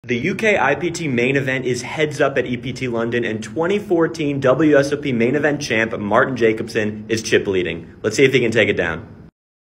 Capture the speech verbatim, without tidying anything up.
The U K I P T main event is heads up at E P T London, and twenty fourteen W S O P main event champ Martin Jacobson is chip leading. Let's see if he can take it down.